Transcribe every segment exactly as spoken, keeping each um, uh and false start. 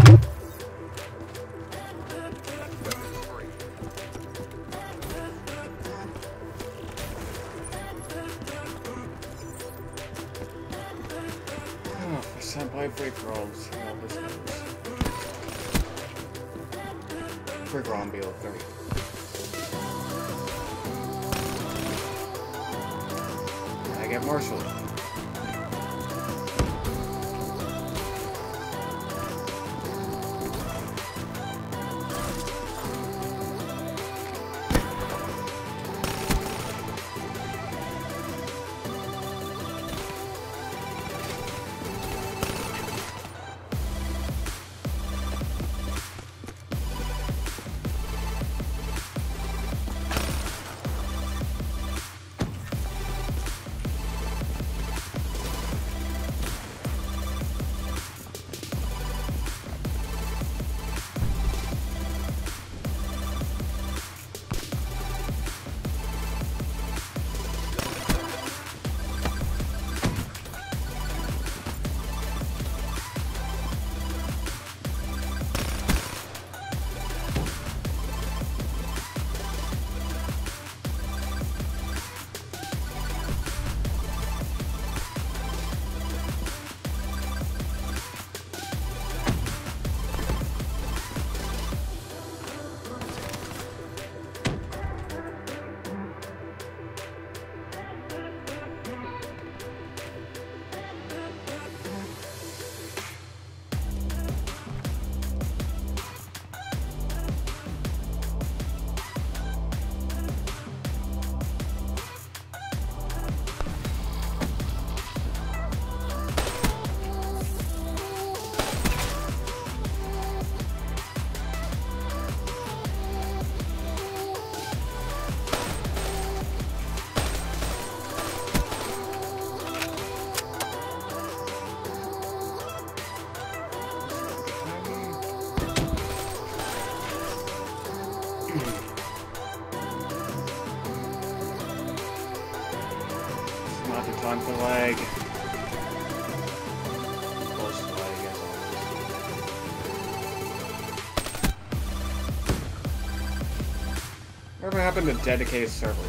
Free for all, see how this goes. Free for on B L thirty. I get Marshall. Time for lag. Close to lag, as always. Whatever happened to dedicated servers?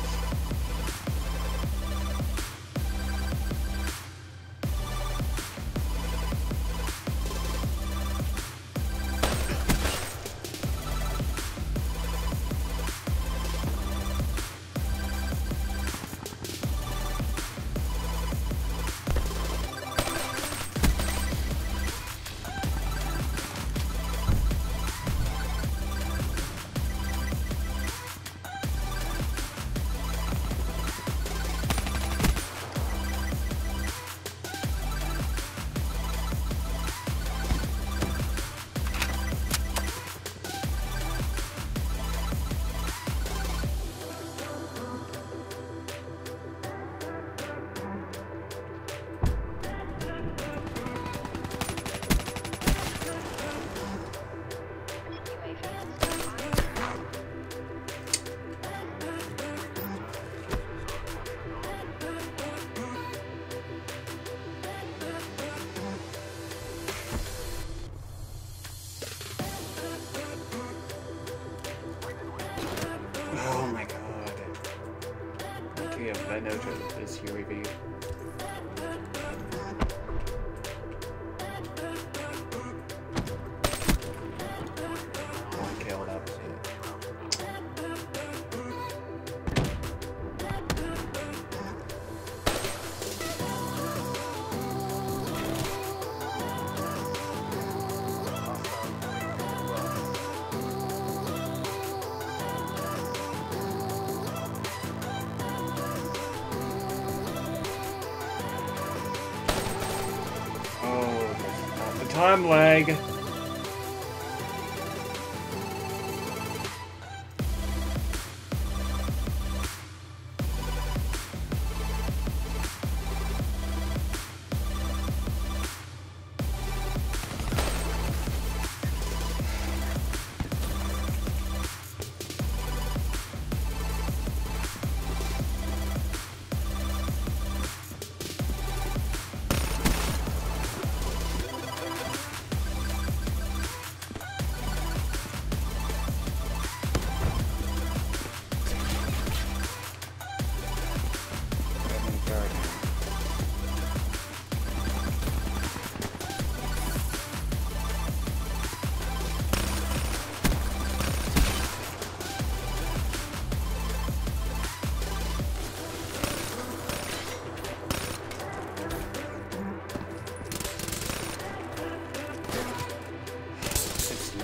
I know this U A V. One kill, that was it. Time lag.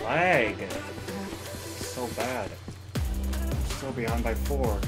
lag. So bad. Still behind by four.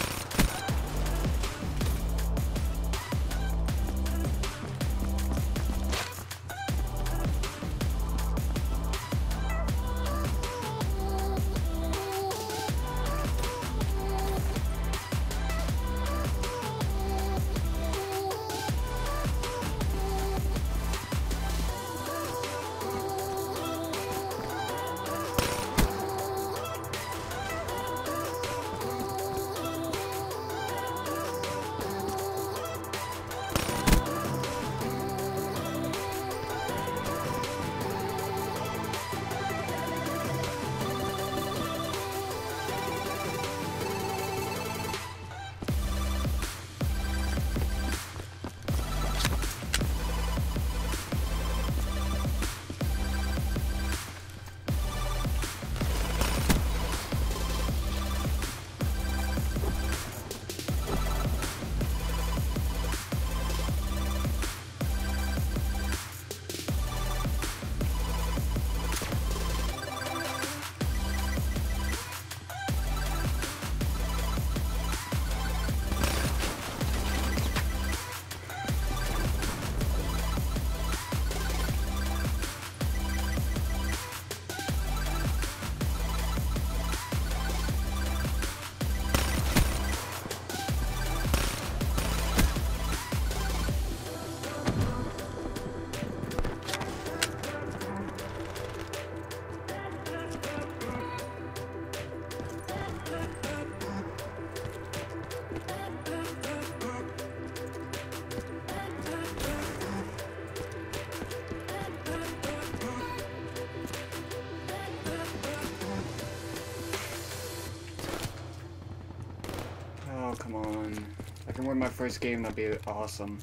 Oh, come on. If I can win my first game, that'd be awesome.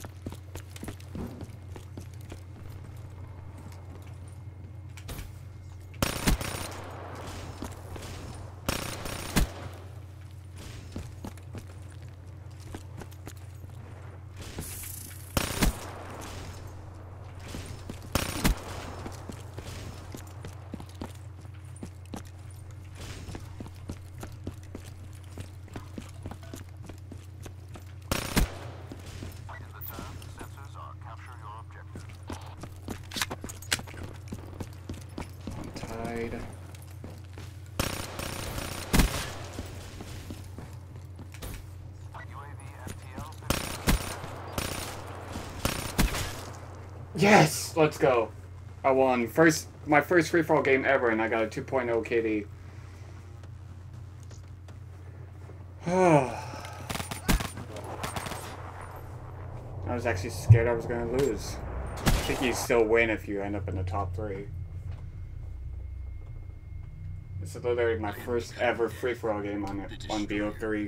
Tied. Yes! Let's go. I won. First, my first free-for-all game ever, and I got a two point oh K D. I was actually scared I was going to lose. I think you still win if you end up in the top three. This is literally my first ever free-for-all game on it, on B O three.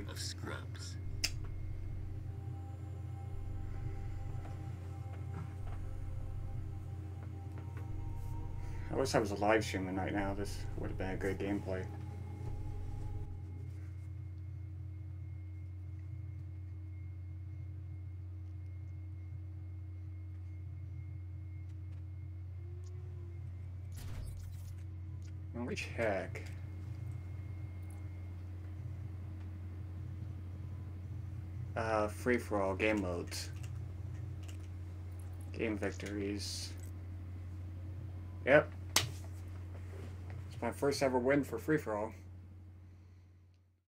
I wish I was live streaming right now. This would have been a good gameplay. Let me check. Uh, free-for-all game modes. Game victories. Yep. It's my first ever win for free-for-all.